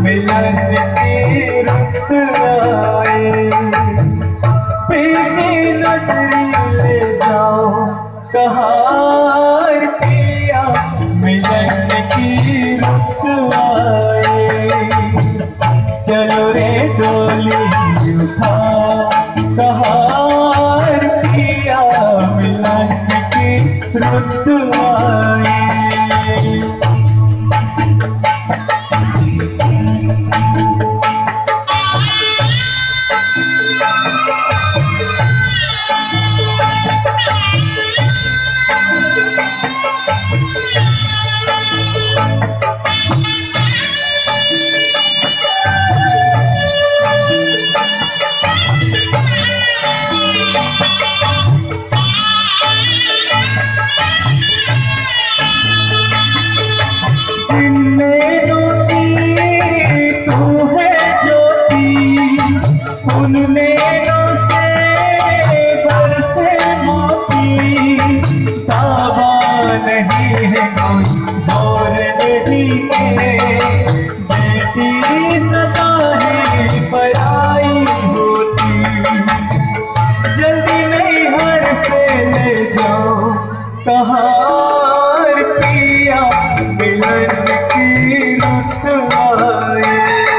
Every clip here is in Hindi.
मिलन की रुत आए। पीके नगरी ले जाओ कहार पिया, मिलन की रुत आए। चलो रे डोली उठा कहार पिया, मिलन की रुत आए। जोर नहीं है बेटी सदा है पराई होती, जल्दी नहीं हर से ले जाओ कहार पिया, मिलन की रुत आए।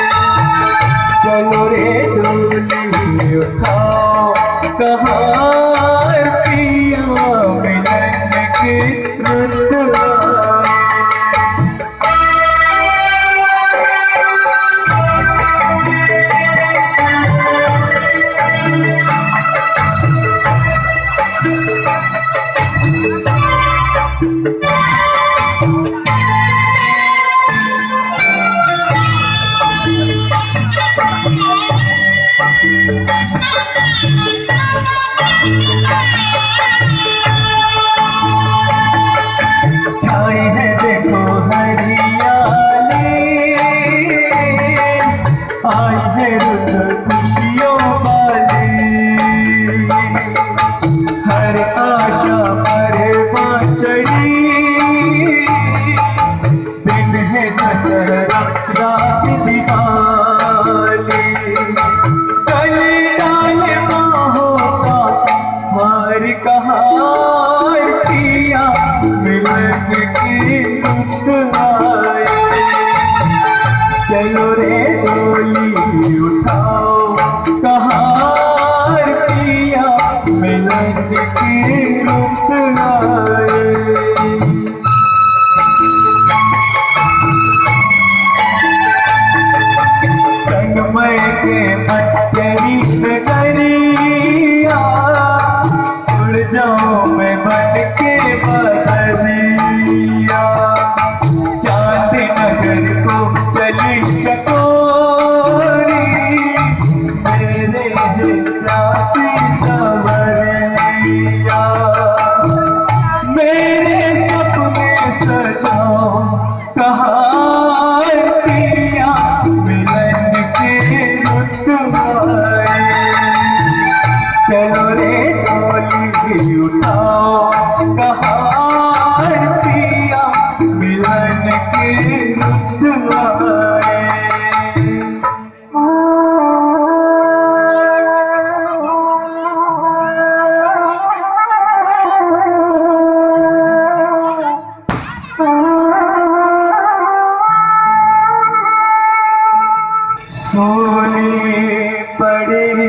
चलो रे डोली उठाओ कहार पिया, मिलन की रुत आए। छाई है देखो हरियाली, आई है रुत खुशियों वाली। हर आशा पर चढ़ी, दिन है दशहरा रात दिवाली। कल डाले बाहों का हार कहार पिया, मिलन की रुत आए। चलो रे डोली उठाओ कहार पिया, मिलन की रुत आए। तन्मय के भटकरी नगरिया, उड़ जाऊं मैं बन के बदरिया। चांद नगर को चली चकोरी, मेरे प्यासी सवरिया। मेरे सपने सजाओ कहार पिया, मिलन की रुत आए। चलो रे डोली उठाओ कहार पिया, मिलन की रुत आए। सोनी पड़ी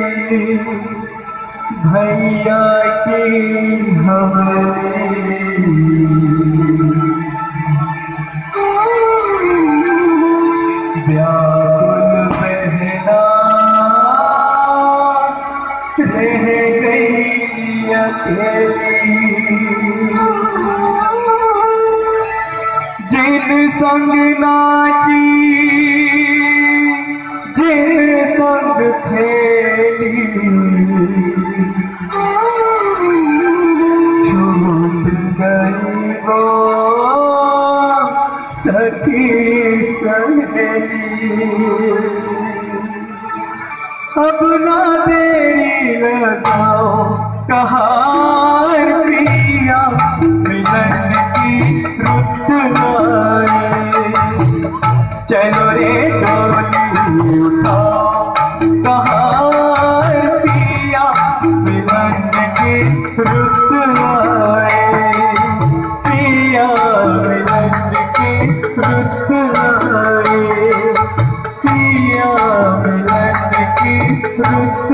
भैया की हवली, व्याकुल बहना रह गई अकेली। जिन संग नाची, जिन संग खेली, छूट गई वो सखी सहेली। अब ना देरी लगाओ कहार पिया, मिलन की रुत आए। चलो रे डोली उठा कहार पिया मिलन की रुत आए, पिया मिलन की रुत आए, पिया मिलन की रुत